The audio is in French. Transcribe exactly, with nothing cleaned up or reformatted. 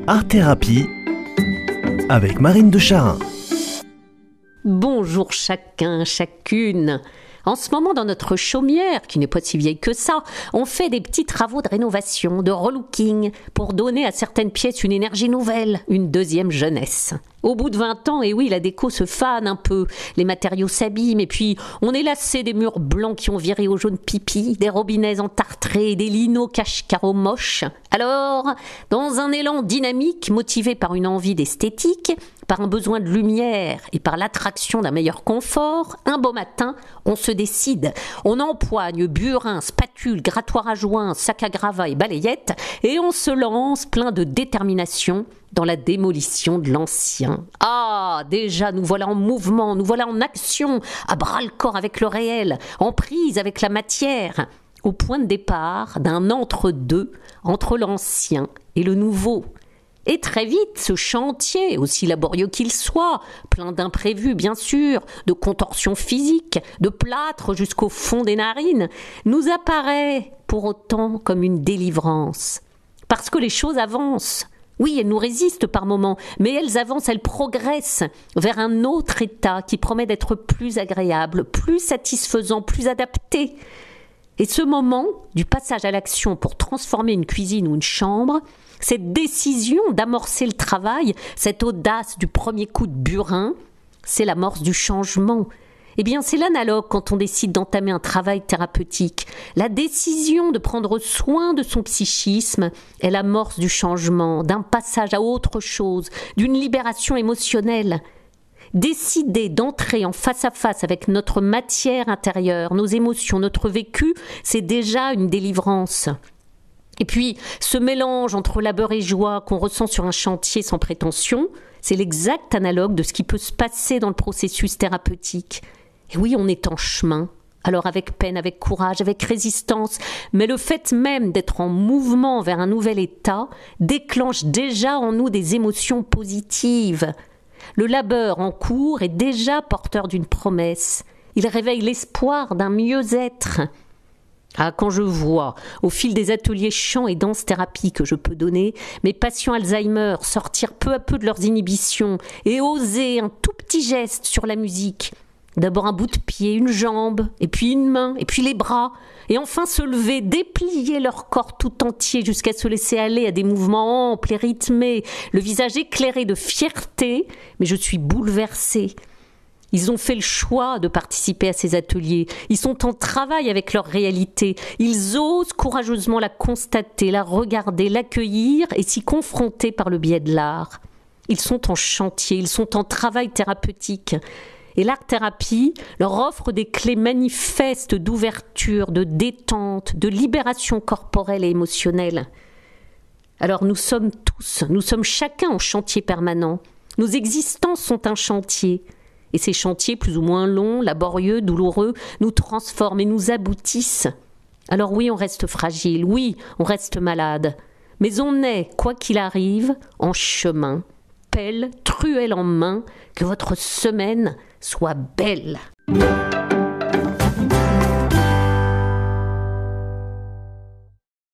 Art Thérapie avec Marine de Charin. Bonjour chacun, chacune. En ce moment, dans notre chaumière, qui n'est pas si vieille que ça, on fait des petits travaux de rénovation, de relooking, pour donner à certaines pièces une énergie nouvelle, une deuxième jeunesse. Au bout de vingt ans, et oui, la déco se fane un peu, les matériaux s'abîment, et puis on est lassé des murs blancs qui ont viré au jaune pipi, des robinets entartrés, des linos cache-carreaux moches. Alors, dans un élan dynamique, motivé par une envie d'esthétique, par un besoin de lumière et par l'attraction d'un meilleur confort, un beau matin, on se décide. On empoigne burin, spatule, grattoir à joint, sac à gravats et balayette, et on se lance plein de détermination dans la démolition de l'ancien. Ah, déjà, nous voilà en mouvement, nous voilà en action, à bras-le-corps avec le réel, en prise avec la matière, au point de départ d'un entre-deux entre l'ancien et le nouveau. Et très vite, ce chantier, aussi laborieux qu'il soit, plein d'imprévus bien sûr, de contorsions physiques, de plâtre jusqu'au fond des narines, nous apparaît pour autant comme une délivrance. Parce que les choses avancent. Oui, elles nous résistent par moments, mais elles avancent, elles progressent vers un autre état qui promet d'être plus agréable, plus satisfaisant, plus adapté. Et ce moment du passage à l'action pour transformer une cuisine ou une chambre, cette décision d'amorcer le travail, cette audace du premier coup de burin, c'est l'amorce du changement. Eh bien, c'est l'analogue quand on décide d'entamer un travail thérapeutique. La décision de prendre soin de son psychisme est l'amorce du changement, d'un passage à autre chose, d'une libération émotionnelle. Décider d'entrer en face à face avec notre matière intérieure, nos émotions, notre vécu, c'est déjà une délivrance. Et puis, ce mélange entre labeur et joie qu'on ressent sur un chantier sans prétention, c'est l'exact analogue de ce qui peut se passer dans le processus thérapeutique. Et oui, on est en chemin, alors avec peine, avec courage, avec résistance, mais le fait même d'être en mouvement vers un nouvel état déclenche déjà en nous des émotions positives. Le labeur en cours est déjà porteur d'une promesse. Il réveille l'espoir d'un mieux-être. Ah, quand je vois, au fil des ateliers chant et danse-thérapie que je peux donner, mes patients Alzheimer sortir peu à peu de leurs inhibitions et oser un tout petit geste sur la musique. D'abord un bout de pied, une jambe, et puis une main, et puis les bras, et enfin se lever, déplier leur corps tout entier jusqu'à se laisser aller à des mouvements amples et rythmés, le visage éclairé de fierté, mais je suis bouleversée. Ils ont fait le choix de participer à ces ateliers. Ils sont en travail avec leur réalité. Ils osent courageusement la constater, la regarder, l'accueillir et s'y confronter par le biais de l'art. Ils sont en chantier, ils sont en travail thérapeutique. Et l'art-thérapie leur offre des clés manifestes d'ouverture, de détente, de libération corporelle et émotionnelle. Alors nous sommes tous, nous sommes chacun en chantier permanent. Nos existences sont un chantier. Et ces chantiers plus ou moins longs, laborieux, douloureux, nous transforment et nous aboutissent. Alors oui, on reste fragile, oui, on reste malade. Mais on est, quoi qu'il arrive, en chemin, pelle, truelle en main, que votre semaine soit belle.